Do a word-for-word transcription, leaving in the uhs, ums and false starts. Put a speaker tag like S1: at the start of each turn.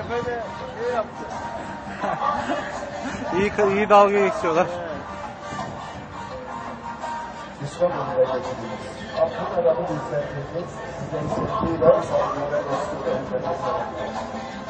S1: Efe de şey yaptı.
S2: iyi, iyi dalga geçiyorlar.
S3: Düşman olacaksınız. Aklın adamı yükselteceğiz. Size istediğiyle saygıyla dostlukla üzerine sanatlar.